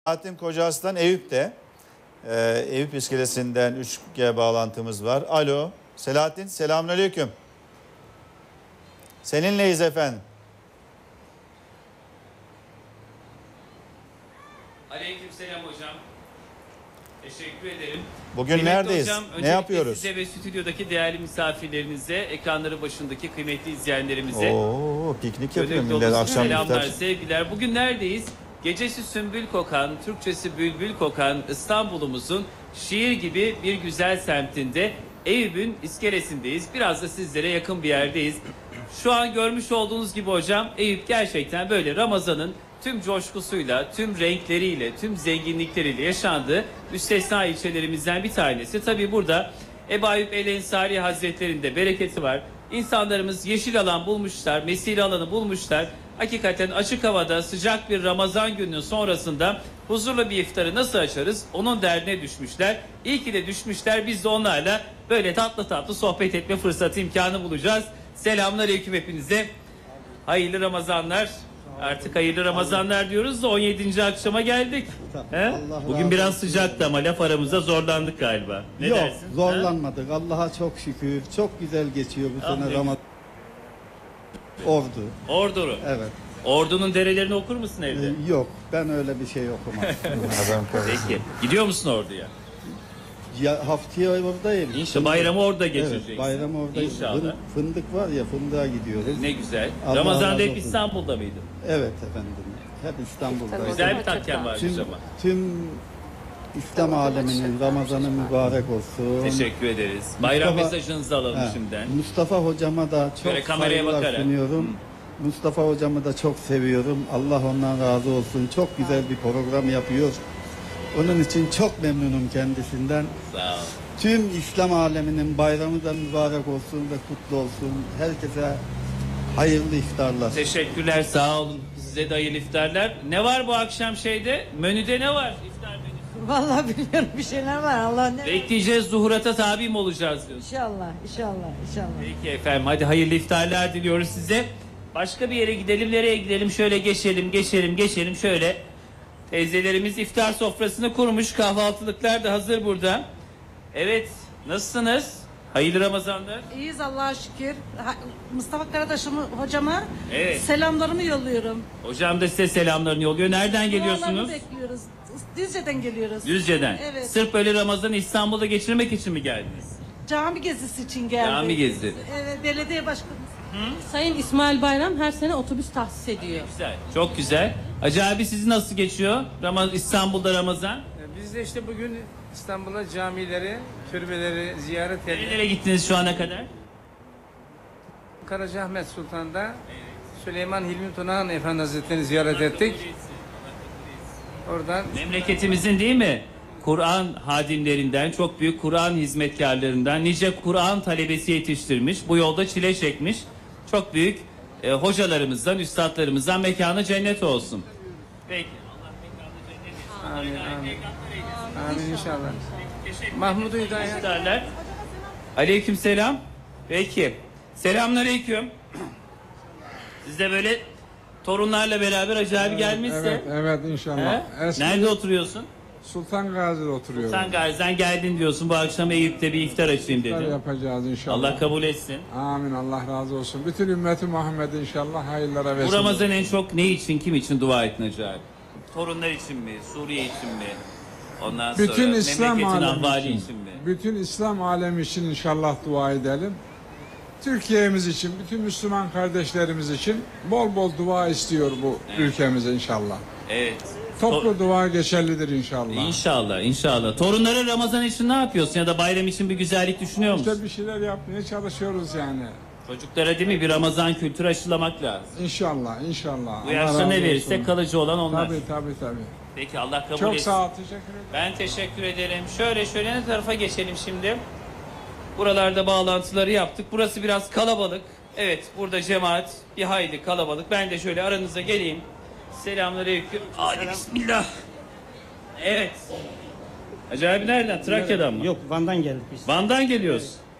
Selahattin Kocaaslan Eyüp'te. Eyüp iskelesinden 3G bağlantımız var. Alo. Selahattin, selamünaleyküm. Seninleyiz efendim. Aleykümselam hocam. Teşekkür ederim. Bugün Kıymetli neredeyiz? Hocam, ne yapıyoruz? Size ve stüdyodaki değerli misafirlerinize, ekranları başındaki kıymetli izleyenlerimize piknik yapıyor gönül millet dolusu akşam selamlar, iftar. sevgiler. Bugün neredeyiz? Gecesi sümbül kokan, Türkçesi bülbül kokan İstanbul'umuzun şiir gibi bir güzel semtinde Eyüp'ün iskelesindeyiz. Biraz da sizlere yakın bir yerdeyiz. Şu an görmüş olduğunuz gibi hocam Eyüp gerçekten böyle Ramazan'ın tüm coşkusuyla, tüm renkleriyle, tüm zenginlikleriyle yaşandığı müstesna ilçelerimizden bir tanesi. Tabii burada Ebu Ayyub el-Ensari Hazretleri'nde bereketi var. İnsanlarımız yeşil alan bulmuşlar, mesire alanı bulmuşlar. Hakikaten açık havada sıcak bir Ramazan gününün sonrasında huzurlu bir iftarı nasıl açarız? Onun derdine düşmüşler. İyi ki de düşmüşler. Biz de onlarla böyle tatlı tatlı sohbet etme fırsatı imkanı bulacağız. Selamünaleyküm hepinize. Hayırlı Ramazanlar. Artık hayırlı Ramazanlar diyoruz da 17. akşama geldik. He? Bugün biraz sıcaktı ama laf aramızda zorlandık galiba. Ne Yok, dersin? zorlanmadık. Allah'a çok şükür. Çok güzel geçiyor bu sene Ramazan. Ordu. Ordu. Evet. Ordu'nun derelerini okur musun evde? Yok, ben öyle bir şey okumam. Peki. Gidiyor musun Ordu'ya? Ya, haftaya oradayım. İnşallah bayramı orada geçireceksin. Evet, bayram oradayım. İnşallah. Fındık var ya, fındığa gidiyoruz. Ne güzel. Allah Ramazan'da razı hep olsun. İstanbul'da mıydın? Evet efendim. Hep İstanbul'dayız. Güzel bir takken varmış Tüm, ama. tüm İslam aleminin Ramazanı mübarek olsun. Teşekkür ederiz. Bayram Mustafa- mesajınızı alalım He, şimdiden. Mustafa hocama da çok Şöyle kameraya saygılar bakarak. sunuyorum. Mustafa hocamı da çok seviyorum. Allah ondan razı olsun. Çok güzel bir program yapıyor. Onun için çok memnunum kendisinden. Sağ ol. Tüm İslam aleminin bayramı da mübarek olsun ve kutlu olsun. Herkese hayırlı iftarlar. Teşekkürler, sağ olun. Size de hayırlı iftarlar. Ne var bu akşam şeyde? Menüde ne var? İftar menüsü. Vallahi biliyorum bir şeyler var. Allah ne? Bekleyeceğiz, zuhurata tabi mi olacağız diyorsun. İnşallah, inşallah, inşallah. Peki efendim, hadi hayırlı iftarlar diliyoruz size. Başka bir yere gidelim, nereye gidelim? Şöyle geçelim şöyle. Teyzelerimiz iftar sofrasını kurmuş, kahvaltılıklar da hazır burada. Evet, nasılsınız? Hayırlı Ramazanlar. İyiyiz Allah'a şükür. Mustafa Karadaş'ım hocama Evet. selamlarımı yolluyorum. Hocam da size selamlarını yolluyor. Nereden geliyorsunuz? Dualarını bekliyoruz. Düzce'den geliyoruz. Düzce'den. Evet. Sırf böyle Ramazan'ı İstanbul'da geçirmek için mi geldiniz? Cami gezisi için geldik. Cami gezi. Evet, belediye başkanımız. Sayın İsmail Bayram her sene otobüs tahsis ediyor. Güzel, çok güzel. Hacı abi sizin nasıl geçiyor? İstanbul'da Ramazan. Biz de işte bugün İstanbul'a camileri, türbeleri ziyaret ettik. Nerelere gittiniz şu ana kadar? Karacaahmet Sultan'da Süleyman Hilmi Tunahan Efendi Hazretleri'ni ziyaret ettik. Oradan Memleketimizin değil mi? Kur'an hadimlerinden, çok büyük Kur'an hizmetkarlarından, nice Kur'an talebesi yetiştirmiş, bu yolda çile çekmiş, çok büyük hocalarımızdan, üstadlarımızdan mekanı cennet olsun. Peki. amin, amin. Amin inşallah. Mahmud Hüdaya. Derler. Aleykümselam. Peki. Selamünaleyküm. Siz de böyle torunlarla beraber Hacı abi gelmişse. Evet inşallah. Eski Nerede oturuyorsun? Sultan Gazi'de oturuyorum. Sen Gazi'den geldin diyorsun. Bu akşam Eyüp'te bir iftar açayım İftar dedim. yapacağız inşallah. Allah kabul etsin. Amin, Allah razı olsun. Bütün ümmeti Muhammed inşallah hayırlara Bu vesile. Ramazan en çok ne için, kim için dua ettin Hacı abi? Torunlar için mi? Suriye için mi? Ondan sonra Bütün İslam memleketin alemi ahvali için, için mi? bütün İslam alemi için inşallah dua edelim. Türkiye'miz için, bütün Müslüman kardeşlerimiz için bol bol dua istiyor bu ülkemize inşallah. Evet. Toplu dua geçerlidir inşallah. İnşallah, inşallah. Torunlara Ramazan için ne yapıyorsun ya da bayram için bir güzellik düşünüyor musun? İşte bir şeyler yapmaya çalışıyoruz yani. Çocuklara değil mi bir Ramazan kültürü aşılamak lazım. İnşallah, inşallah. Bu Allah yaşta razı ne olsun. verirsek kalıcı olan onlar. Tabii. Peki Allah kabul Çok etsin. sağ ol, teşekkür ederim. Ben teşekkür ederim. Şöyle ne tarafa geçelim şimdi. Buralarda bağlantıları yaptık. Burası biraz kalabalık. Evet, burada cemaat bir hayli kalabalık. Ben de şöyle aranıza geleyim. Selamünaleyküm. Hadi bismillah. Evet. Hacı abi nereden? Trakya'dan mı? Yok, Van'dan geldik biz. Van'dan geliyoruz.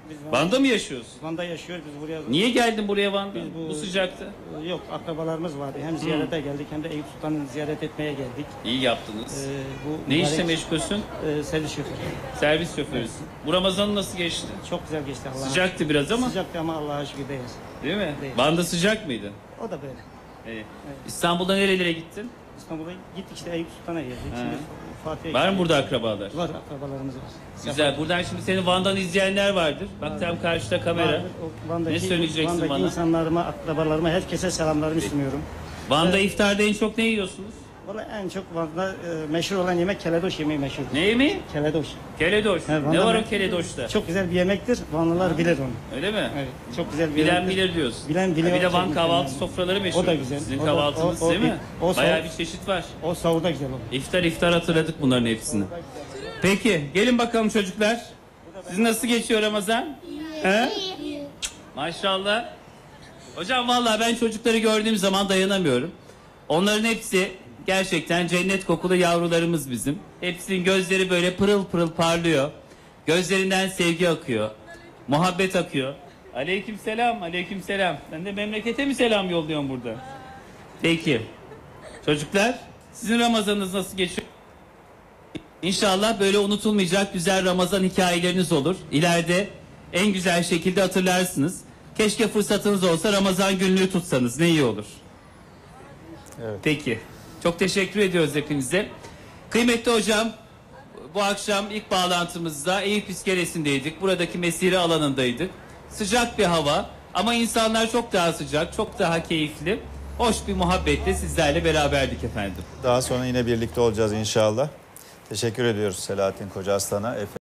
Biz Van'da mı yaşıyorsun? Van'da yaşıyoruz. Biz buraya Niye geldin buraya Van'da? Biz Bu sıcakta. Yok, akrabalarımız vardı. Hem ziyarete geldik hem de Eyüp Sultan'ı ziyaret etmeye geldik. İyi yaptınız. Bu Ne mübarek- işle meşgulsün? Servis şoförü. Servis şoförüsün. Bu Ramazan nasıl geçti? Çok güzel geçti Allah'a. Sıcaktı biraz ama. Sıcaktı ama Allah'a şükür değil. Değil mi? Değil. Van'da sıcak mıydı? O da böyle. İyi. İstanbul'da nerelere gittin? İstanbul'a gittik işte Eyüp Sultan'a geldik. Şimdi Fatih'e Var mı gittik. burada akrabalar? Var, akrabalarımız var. Güzel. Buradan şimdi seni Van'dan izleyenler vardır. Bak tam karşıda kamera. Vardır. O Van'daki, Ne söyleyeceksin Van'daki bana? insanlarıma, akrabalarıma, herkese selamlarımı sunuyorum. Van'da iftarda en çok ne yiyorsunuz? Vallahi en çok Van'da meşhur olan yemek keledoş yemeği meşhur. Ne yemeği? Keledoş. Keledoş. He, Van'da Ne var ben- o keledoşta? Çok güzel bir yemektir. Vanlılar bilir onu. Öyle mi? Evet, çok güzel bir Bilen yemektir. bilir diyorsun. Bilen biliyor. Bir de Van Çok kahvaltı mükemmel. sofraları meşhur. O da güzel. Sizin O da- kahvaltınız o- değil mi? o- Bayağı bir çeşit var. O sahurda güzel olur. İftar hatırladık bunların hepsini. Peki gelin bakalım çocuklar. Sizin nasıl geçiyor Ramazan? He? Maşallah. Hocam vallahi ben çocukları gördüğüm zaman dayanamıyorum. Onların hepsi gerçekten cennet kokulu yavrularımız bizim. Hepsinin gözleri böyle pırıl pırıl parlıyor. Gözlerinden sevgi akıyor. Muhabbet akıyor. Aleykümselam, aleykümselam. Ben de memlekete mi selam yolluyorum burada? Peki. Çocuklar, sizin Ramazanınız nasıl geçiyor? İnşallah böyle unutulmayacak güzel Ramazan hikayeleriniz olur. İleride en güzel şekilde hatırlarsınız. Keşke fırsatınız olsa Ramazan günlüğü tutsanız ne iyi olur. Evet. Peki. Çok teşekkür ediyoruz hepinize. Kıymetli hocam, bu akşam ilk bağlantımızda Eyüp İskelesi'ndeydik. Buradaki mesire alanındaydık. Sıcak bir hava ama insanlar çok daha sıcak, çok daha keyifli. Hoş bir muhabbetle sizlerle beraberdik efendim. Daha sonra yine birlikte olacağız inşallah. Teşekkür ediyoruz Selahattin Kocaaslan'a.